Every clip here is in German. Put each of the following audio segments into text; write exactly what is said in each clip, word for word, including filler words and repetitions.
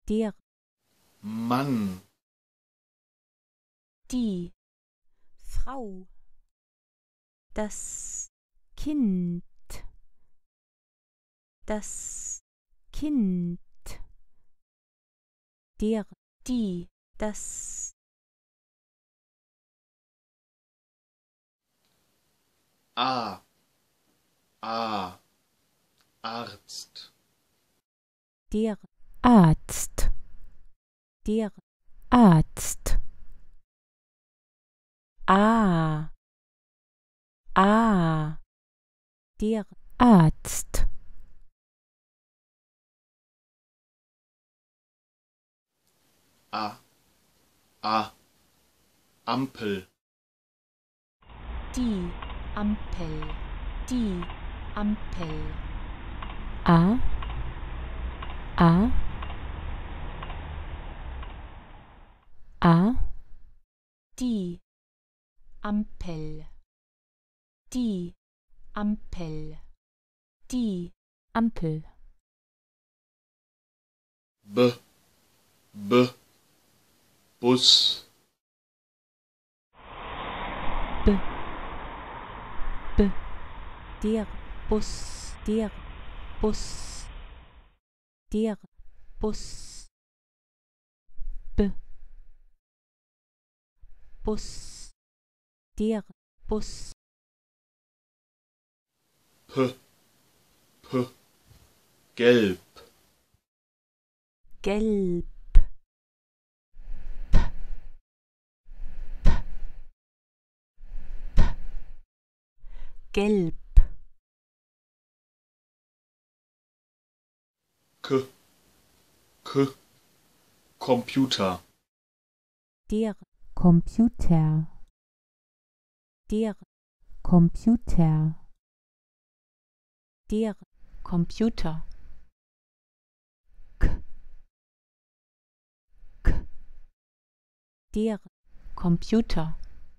der, Mann, die, Frau, das Kind, das Kind, der, die, das A, A, Arzt, der Arzt, der Arzt, A, A, der Arzt, A, A, Ampel, die Ampel, die Ampel, A, A, A, die Ampel, die Ampel, die Ampel, B, B, Bus, B, B, der Bus, der Bus, der Bus, B, Bus, der Bus, P, P, Gelb, gelb, gelb, K, K, Computer, der Computer, der Computer, der Computer, K, K, der Computer,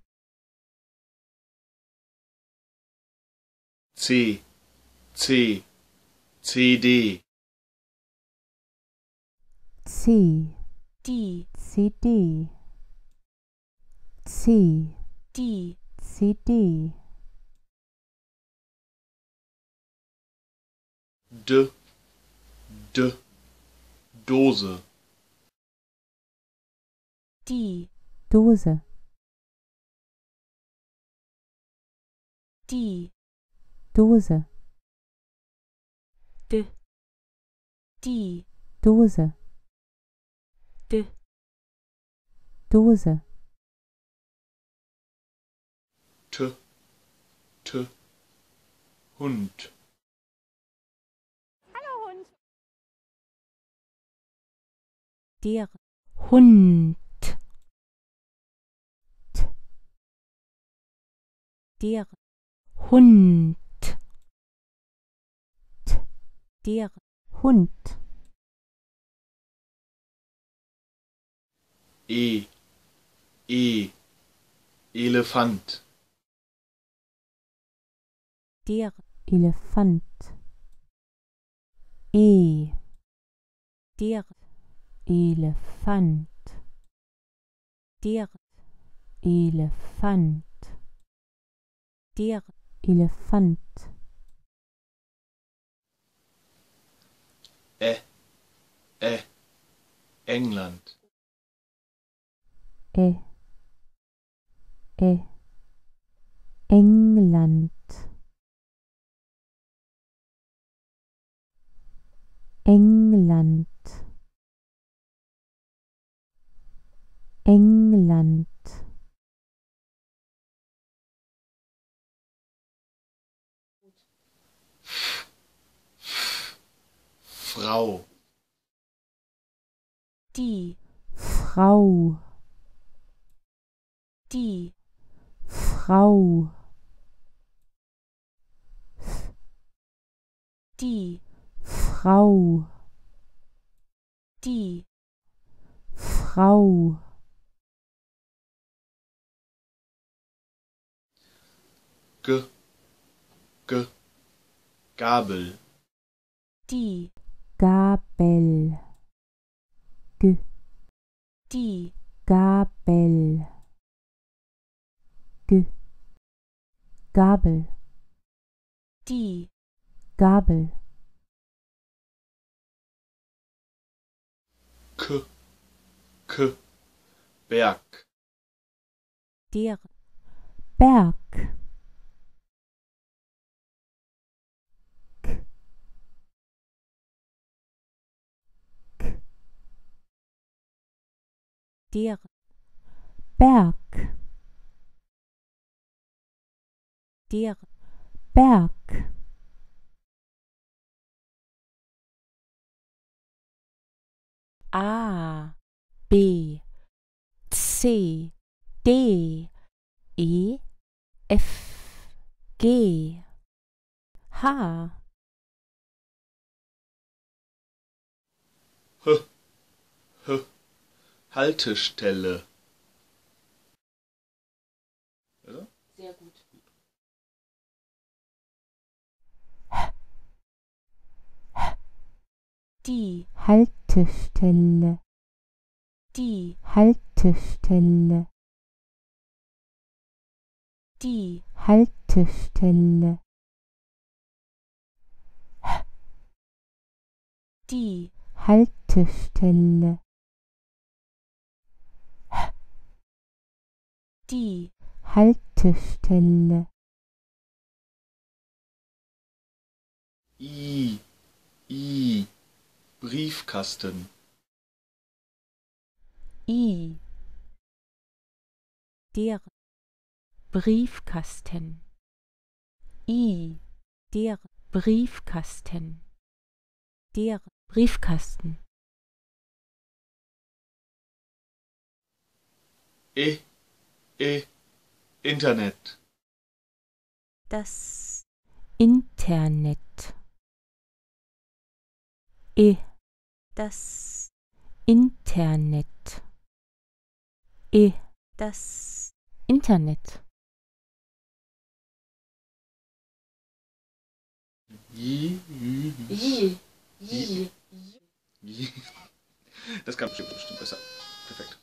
C, C, C D, C, die C D, C, die C D, D, D, Dose, die Dose, die Dose, D, die Dose, D, Dose, T, T, Hund, der Hund, T, der Hund, T, der Hund, E, E, Elefant, der Elefant, E, der Elefant, der Elefant, der Elefant, Ä, Ä, England, Ä, Ä, England, England, England, Frau, die Frau, die Frau, die Frau, die Frau, G, G, Gabel, die Gabel, die Gabel, G, Gabel, die Gabel, K, K, Berg, der Berg, K, K, der Berg, der Berg, A, B, C, D, E, F, G, H, H, H, Haltestelle. Oder? Sehr gut. die Haltestelle, die Haltestelle, die Haltestelle, die Haltestelle, die Haltestelle, I, I, Briefkasten. I, der Briefkasten, I, der Briefkasten, der Briefkasten, E, E, Internet. das Internet, E, das Internet, E, das Internet, J, J, J. J. J. Das kann bestimmt, bestimmt besser. Perfekt.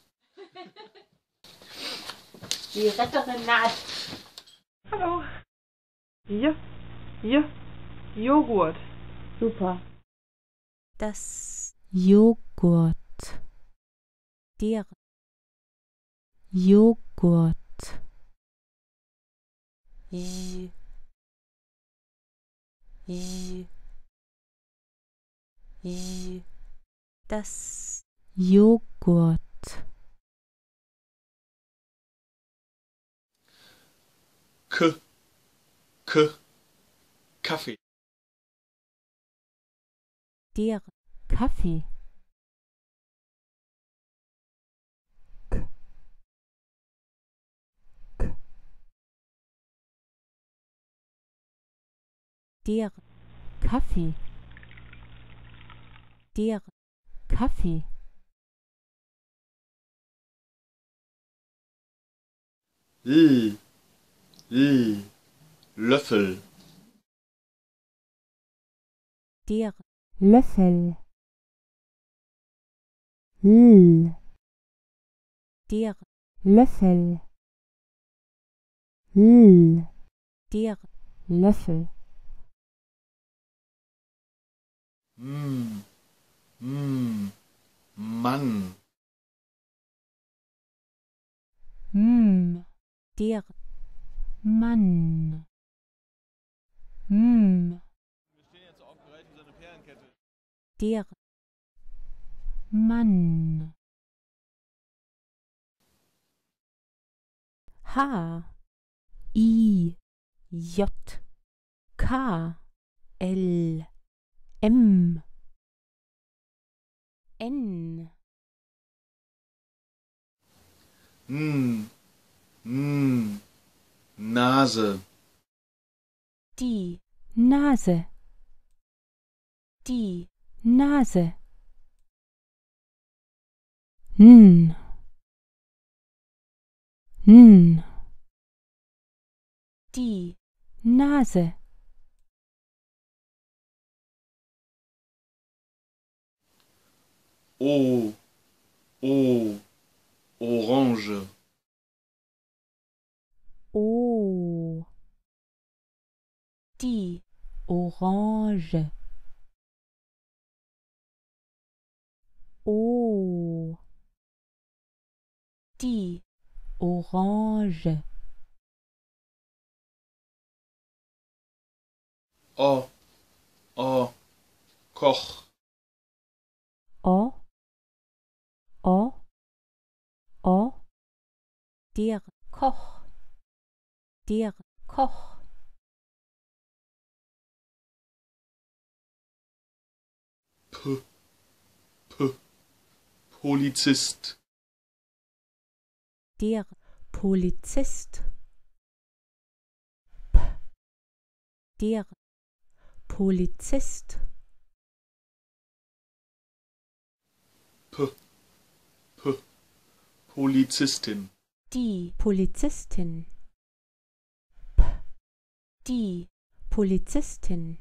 Die Retterin naht. Hallo. J, J, Joghurt. Super. das Joghurt, der Joghurt, J, J, J, das Joghurt, K, K, Kaffee. der Kaffee, K, K, der Kaffee, der Kaffee, L, L, Löffel. der Löffel, L, der Löffel, L, der Löffel, Mm, mm, Mann. M, der Mann, M, der Mann, H, I, J, K, L, M, N, Mm, mm, Nase. die Nase, die Nase, N, N, die Nase, O, O, Orange. O. Die Orange. O. Die Orange. O. O. Koch. O. O. O. Der Koch. Der Koch. P. P. Polizist. Der Polizist. P. Der Polizist. P. P. Polizistin. Die Polizistin. P. Die Polizistin.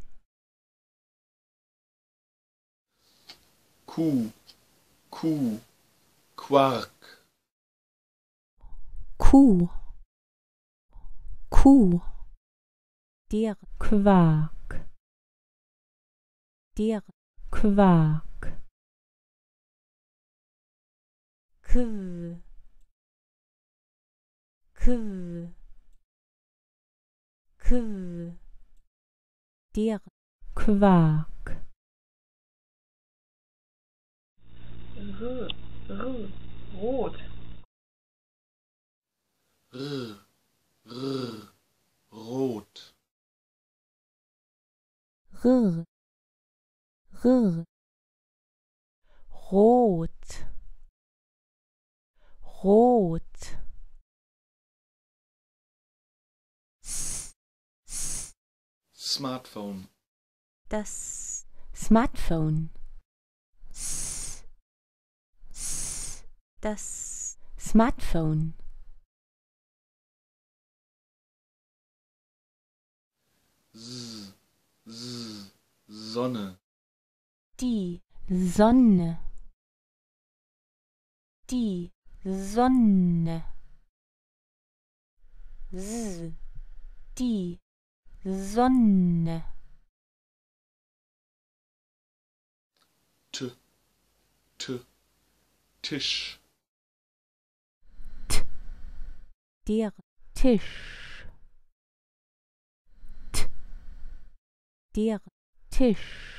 Kuh. Kuh. Quark. Kuh. Kuh. Der Quark. Der Quark. Kw. Kw. Kw. Der Quark. R. R. Rot. R. R. Rot. R. R. Rot. Rot. S. S. Smartphone. Das Smartphone. S. S. Das Smartphone. S. S. Sonne. Die Sonne. Die Sonne. S. Die Sonne. T. T. Tisch. T. Der Tisch. T. Der Tisch.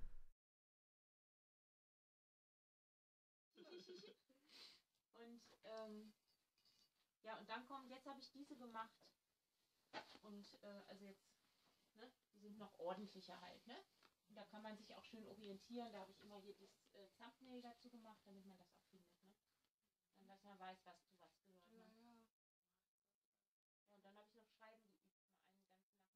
Und, ähm, ja, und dann kommen, jetzt habe ich diese gemacht. Und, äh, also jetzt, ne, die sind noch ordentlicher halt, ne? Und da kann man sich auch schön orientieren. Da habe ich immer hier das äh, Thumbnail dazu gemacht, damit man das auch findet, ne? Dann, dass man weiß, was zu was gehört, ne? Ja, und dann habe ich noch Schreiben geübt, mal einen ganzen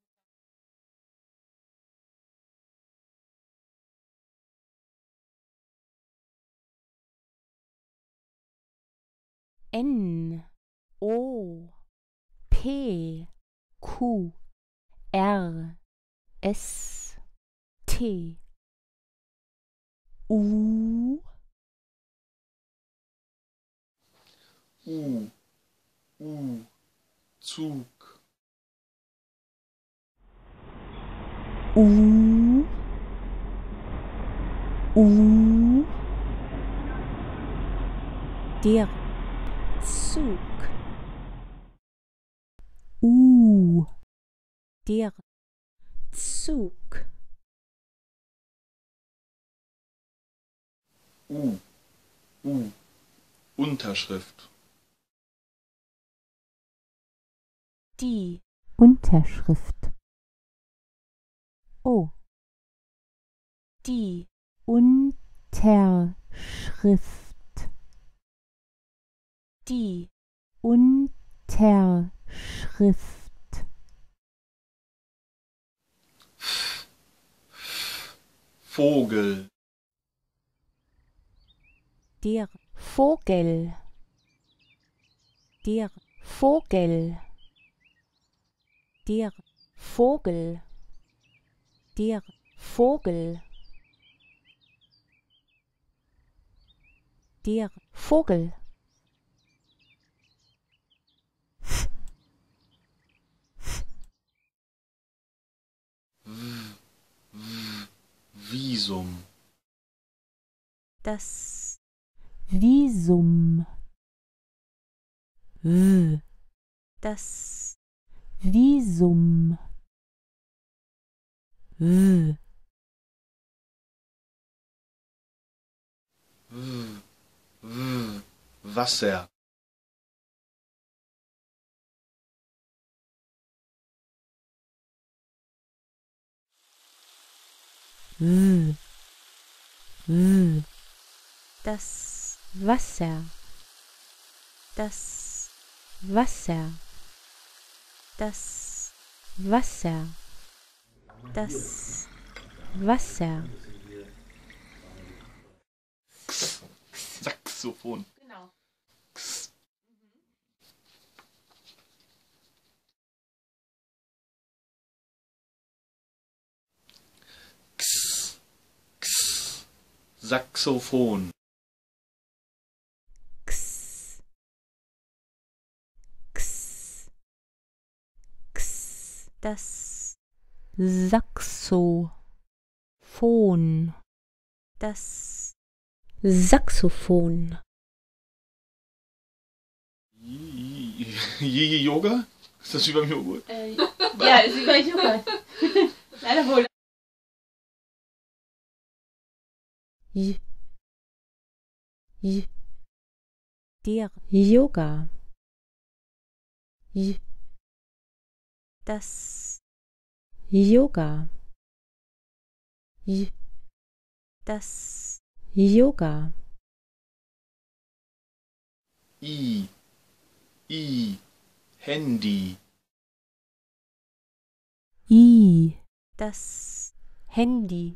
Nachmittag. N. O. P. Q. R. S. T. U. U. U. Zug. U. U. Der Zug. U. Der Zug. U. U. Unterschrift. Die Unterschrift. O. Die Unterschrift. Die Unterschrift. Vogel. Der Vogel. Der Vogel. Der Vogel. Der Vogel. Der Vogel. das Visum, v, das Visum, v, W, w, Wasser. v, v, das Wasser, das Wasser, das Wasser, das Wasser, Saxophon. Genau. Mhm. X, X, Saxophon. x, x, x, das Saxophon, das Saxophon, Yi- Yoga? Ist das wie beim Joghurt? Äh, ja, ist über Joghurt. Leider wohl. J, J, der Yoga, J, das Yoga, J, das Yoga, I, I, Handy. I, das Handy,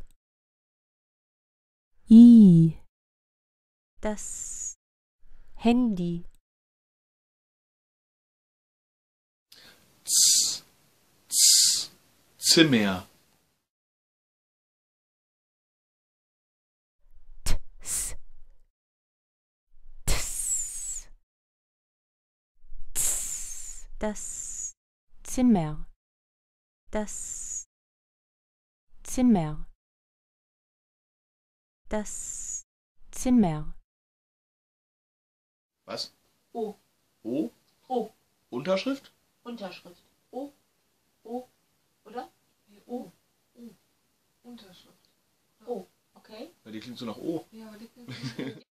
I, das Handy, Z, Z, Zimmer. ts, ts, ts, das Zimmer, das Zimmer, das Zimmer, Was? O. O? O. Unterschrift? Unterschrift. O. O. Oder? O. U. Unterschrift. O. Okay. Ja, die klingt so nach O. Ja, aber die klingt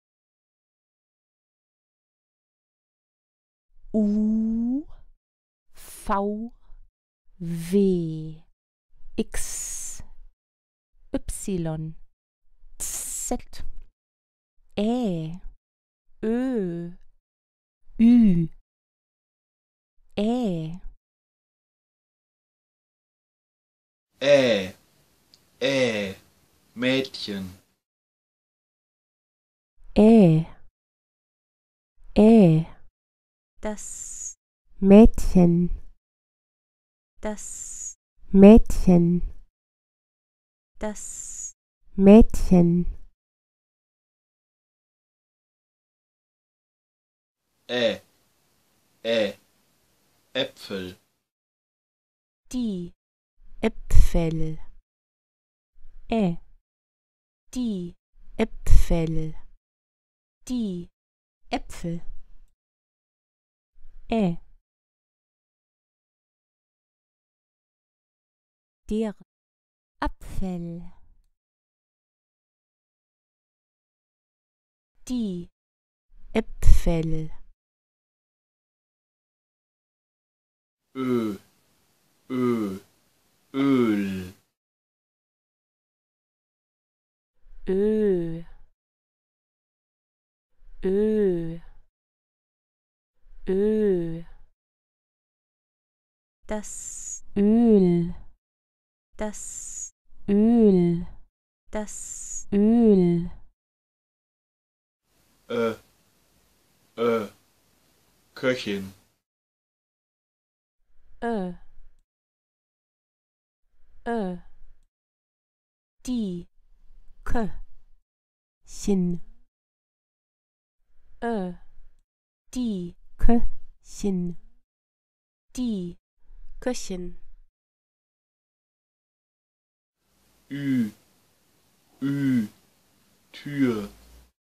U, V, W, X, Y, Z, Ä, Ö, Ü, Ä, Ä, Ä, Mädchen. Ä, Ä, das Mädchen, das Mädchen, das Mädchen, Ä, Ä, Äpfel. die Äpfel, Ä, die Äpfel, die Äpfel, Ä, der Apfel, die Äpfel, Ö, Ö, Öl. Ö, Ö, Ö, das Öl, das Öl, das Öl, Ö, Ö, Köchin. Ö, Ö, die Köchin, Ö, die Köchin, die Köchin, Ü, Ü, Tür.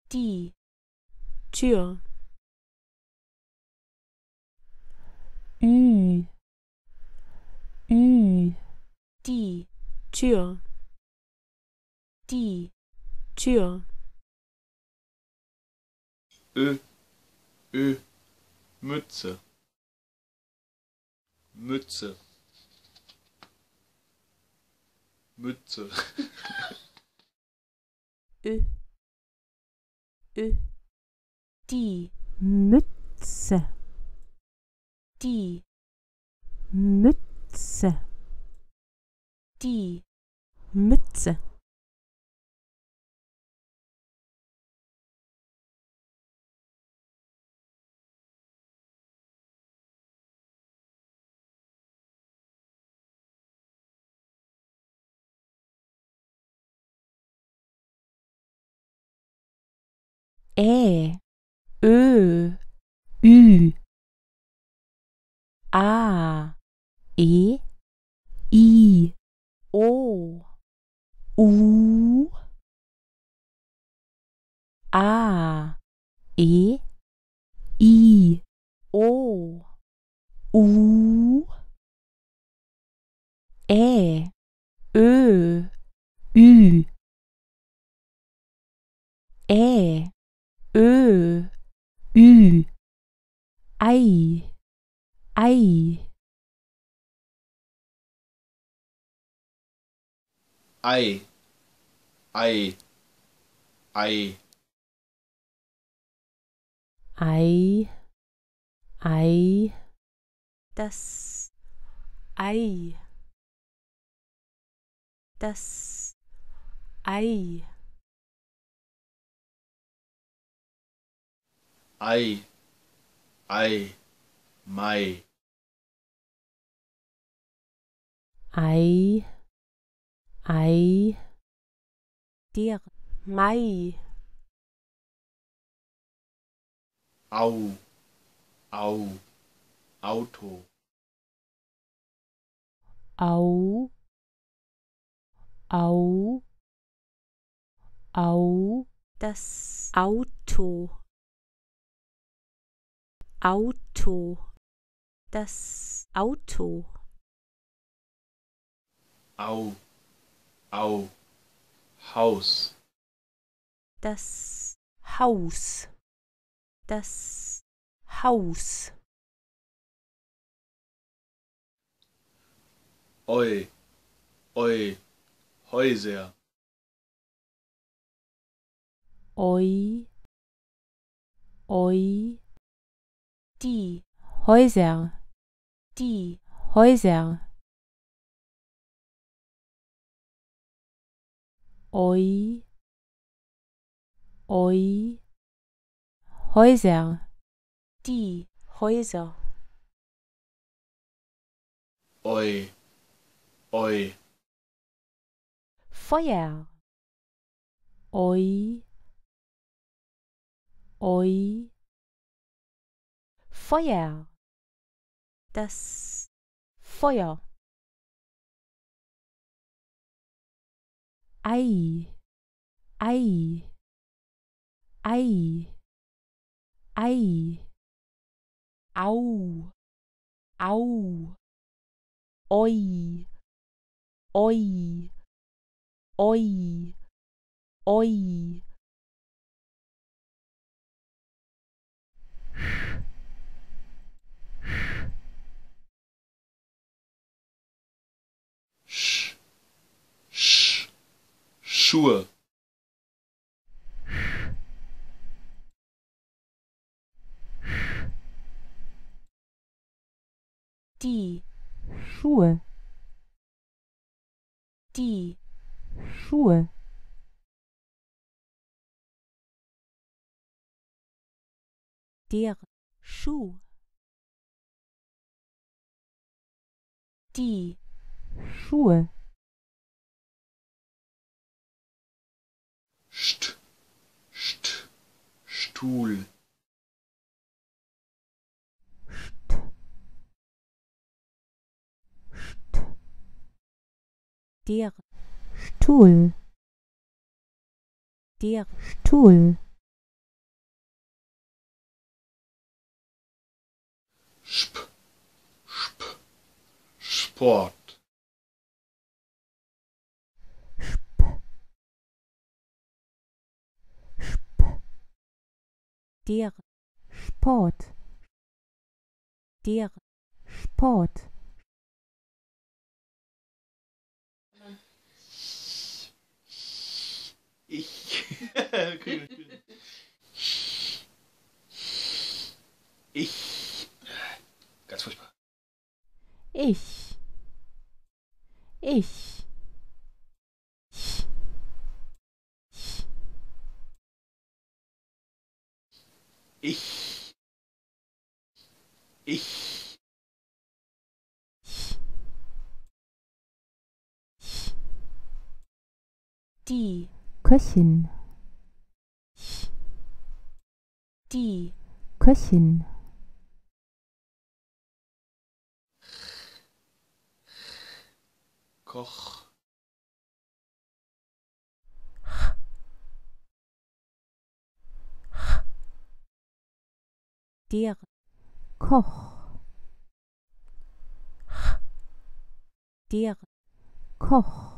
die Tür, Ü, Ü, die Tür, die Tür, Ö, Ö, Mütze. Mütze. Mütze. Ö, Ö, die Mütze, die Mütze, die Mütze. Ä, Ö, Ü, A, E, I, O, U, A, E, I, O, U, Ä, Ö, Ü, Ä, Ö, Ü, Ei, Ei, Ei. Ei. Ei. Ei, Ei, das Ei, das Ei, Ei. Ei. Mai. Ei, Ei, der Mai, Au. Au. Auto. Au, Au, Au, das Auto, Auto, das Auto, Au. Au. Haus. das Haus, das Haus, Oi. Oi. Häuser. Oi, Oi, die Häuser, die Häuser, Oi, Oi, Häuser, die Häuser, Oi. Oi. Feuer, Oi, Oi, Feuer, das Feuer, Ei, Ei, Ei, Ei, Au, Au, Oi, Oi, Oi, Oi, Sch. Sch. Schuhe. die Schuhe, die Schuhe, der Schuh, die Schuhe, St. St. Stuhl. der Stuhl, der Stuhl, Sp. Sp. Sport. Der Sport. Der Sport. Ich. Ich. Ganz furchtbar. Ich. Ich. Ich. Ich. Die Köchin. Die Köchin. Koch. Der Koch. Der Koch.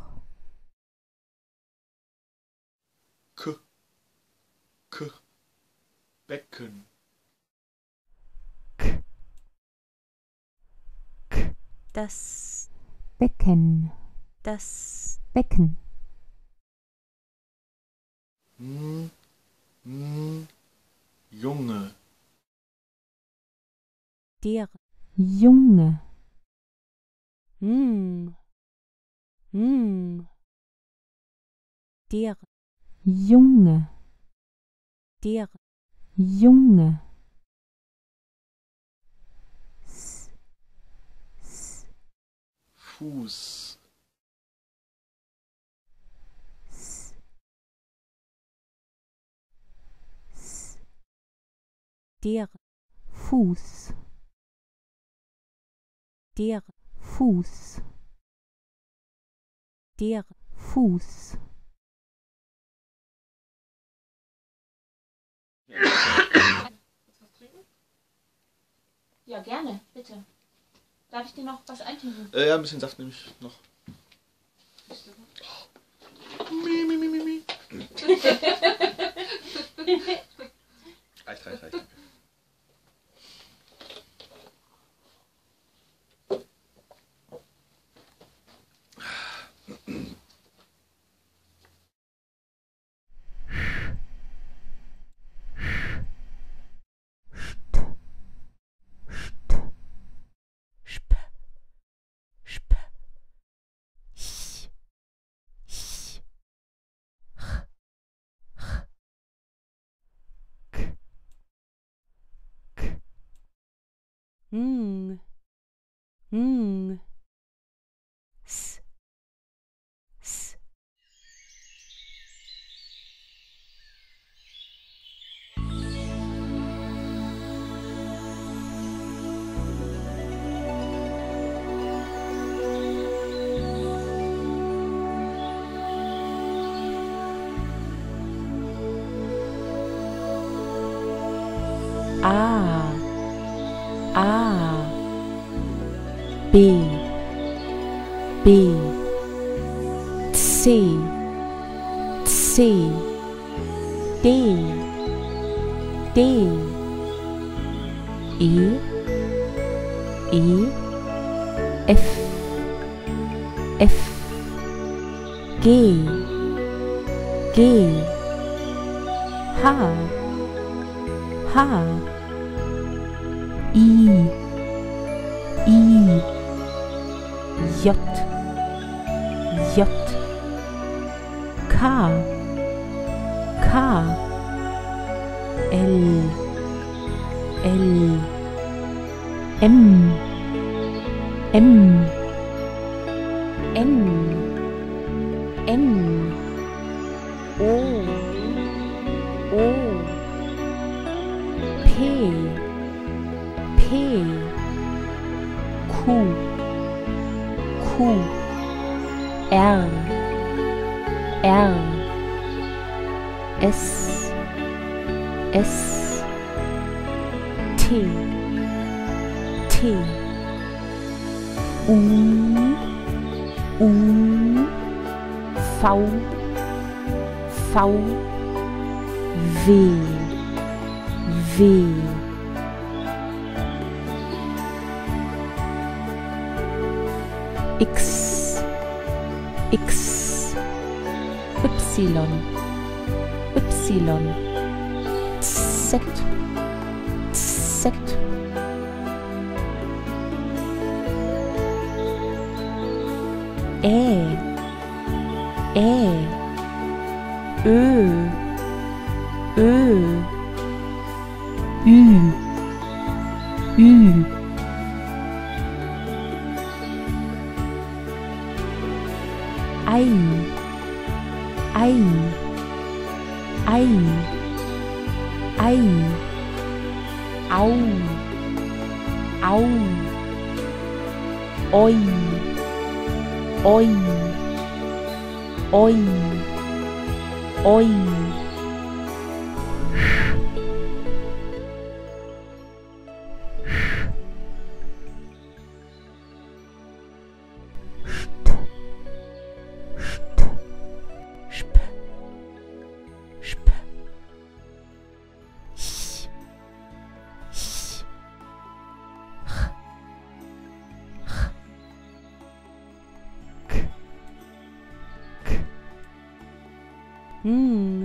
K. K. Becken. Das Becken. Das Becken. Hm. Hm. Junge. Der Junge. Hm. Hm. Der Junge. Der Junge. S, s, Fuß. s, s. Der Fuß. Der Fuß. Der Fuß. Willst du was trinken? Ja, gerne, bitte. Darf ich dir noch was eintrinken? Äh, ja, ein bisschen Saft nehme ich noch. Mi, mi, mi, mi, mi. Reicht, reicht, reicht. Sp, sp, ch, ch, ch, ch, k, k, ng, ng, s, s. A, A, B, B, C, C, D, D, E, E, F, F, G, G, H, H, I, I, J, J, K, K, L, L, M, M, N, N, O, O, P, P, Q, Q, R, R, S, S, T, T, U, U, V, V, W, W, X, X, Y, Y, Z, Z, Ä, Ä, Ö, Ö, Ü, Ü, Ei, Ei, Ei, Ei, Au, Au, Oi, Oi, Oi, Oi, Sp, Sp, Ch, Ch, Ch, Ch, K, K, N,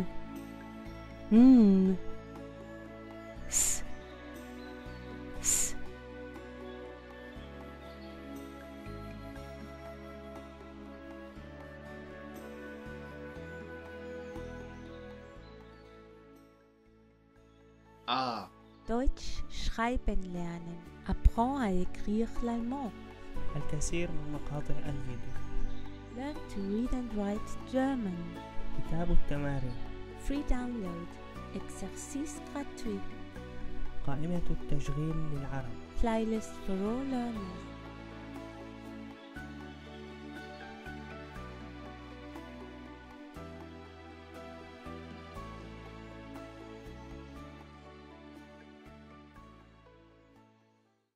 N, S, S, A. Deutsch schreiben lernen. Apprends à écrire l'allemand. الكثير من مقاطع الفيديو. Learn to read and write German. كتاب التمارين. Free download. Exercice gratuit. قائمة التشغيل للعرب. Playlist for all learners.